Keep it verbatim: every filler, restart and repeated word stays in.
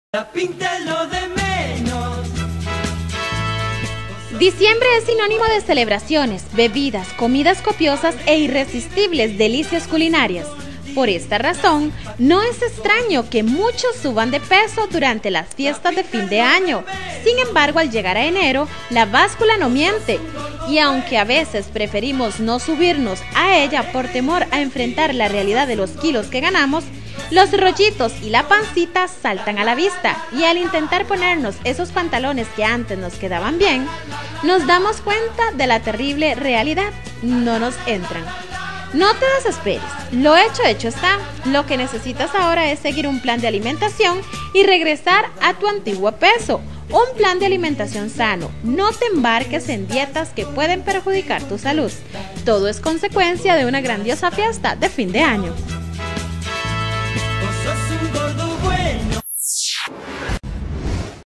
Píntalo de menos. Diciembre es sinónimo de celebraciones, bebidas, comidas copiosas e irresistibles delicias culinarias. Por esta razón, no es extraño que muchos suban de peso durante las fiestas de fin de año. Sin embargo, al llegar a enero, la báscula no miente. Y aunque a veces preferimos no subirnos a ella por temor a enfrentar la realidad de los kilos que ganamos, los rollitos y la pancita saltan a la vista, y al intentar ponernos esos pantalones que antes nos quedaban bien, nos damos cuenta de la terrible realidad: no nos entran. No te desesperes, lo hecho hecho está. Lo que necesitas ahora es seguir un plan de alimentación y regresar a tu antiguo peso. Un plan de alimentación sano. No te embarques en dietas que pueden perjudicar tu salud. Todo es consecuencia de una grandiosa fiesta de fin de año. Vos sos un gordo